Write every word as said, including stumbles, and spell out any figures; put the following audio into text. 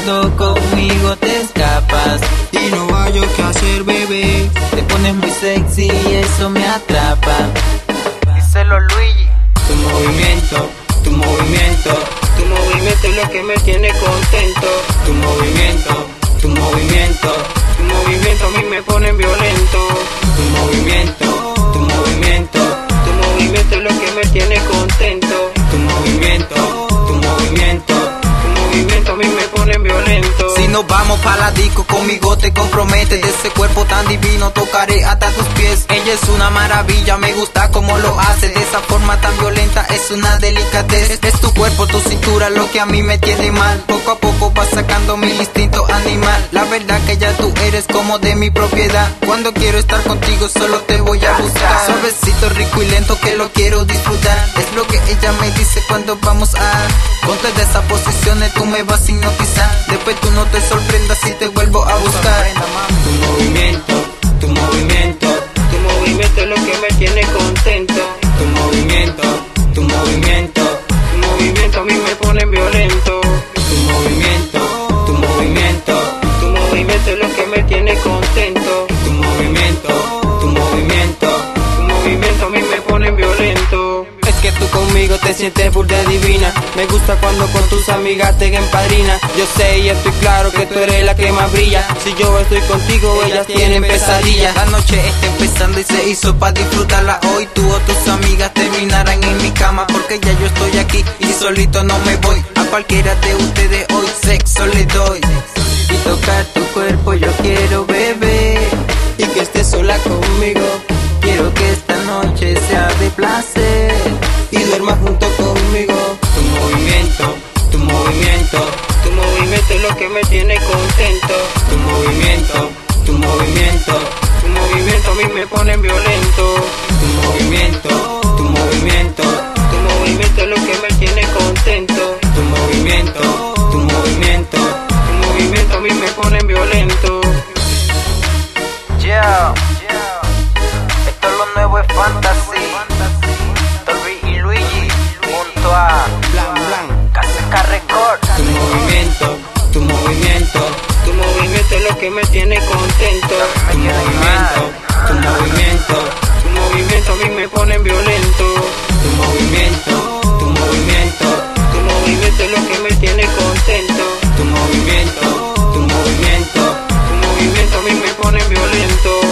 cuando conmigo te escapas y no hallo qué hacer, bebé. Te pones muy sexy y eso me atrapa. Díselo, Luigi. Tu movimiento, tu movimiento, tu movimiento es lo que me tiene contento. Tu movimiento, tu movimiento, tu movimiento a mí me pone violento. Tu movimiento, tu movimiento, tu movimiento es lo que me tiene contento. Tu movimiento, tu movimiento, tu movimiento a mí me pone violento. Si nos vamos pa' la disco, conmigo te comprometes. De ese cuerpo tan divino tocaré hasta tus pies. Ella es una maravilla, me gusta como lo hace. De esa forma tan violenta, es una delicadez. Es tu cuerpo, tu cintura, lo que a mí me tiene mal. Poco a poco vas sacando mi instinto animal. La verdad que ya tú eres como de mi propiedad. Cuando quiero estar contigo solo te voy a buscar. Suavecito, rico y lento que lo quiero disfrutar. Es lo que ella me dice cuando vamos a ponte de esas posiciones, tú me vas a hipnotizar. Después tú no te sorprendas si te vuelvo a buscar. Tu movimiento, tu movimiento, tu movimiento es lo que me tiene contento. Tu movimiento, tu movimiento, tu movimiento a mí me pone violento. Tu movimiento, tu movimiento, tu movimiento es lo que me tiene contento. Tu movimiento, tu movimiento, tu movimiento a mí me pone violento. Es que tú conmigo te sientes burda divina. Me gusta cuando con tus amigas te empadrina. Yo sé y estoy claro que tú eres la que más brilla. Si yo estoy contigo, ellas tienen pesadillas. La noche está empezando y se hizo pa' disfrutarla. Hoy tú o tus amigas terminarán en mi cama, porque ya yo estoy aquí y solito no me voy. A cualquiera de ustedes hoy sexo le doy. Y tocar tu cuerpo yo quiero, bebé. Y que estés sola conmigo. Quiero que esta noche sea de placer y duermas junto conmigo. Tu movimiento, tu movimiento, tu movimiento es lo que me tiene contento. Tu movimiento, tu movimiento, tu movimiento a mí me pone violento. Tu movimiento, tu movimiento, tu movimiento es lo que me tiene contento. Tu movimiento, tu movimiento, tu movimiento a mí me pone violento. Yeah, esto es lo nuevo, es Fantasy. Torbi y Luigi junto a Blan Blan Caseca Records. Tu movimiento, tu movimiento, tu movimiento es lo que me tiene contento. Tu movimiento, tu movimiento, tu movimiento a mí me pone violento. Tu movimiento, tu movimiento, tu movimiento es lo que me tiene contento. Tu movimiento, tu movimiento, tu movimiento a mí me pone violento.